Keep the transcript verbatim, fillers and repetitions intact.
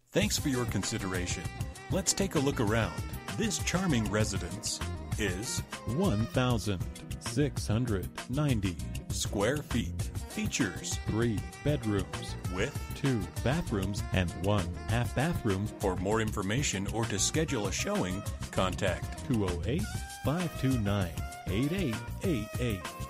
Thanks for your consideration. Let's take a look around. This charming residence is one thousand six hundred ninety square feet. Features three bedrooms with two bathrooms and one half bathroom. For more information or to schedule a showing, contact two oh eight, five two nine, eight eight eight eight.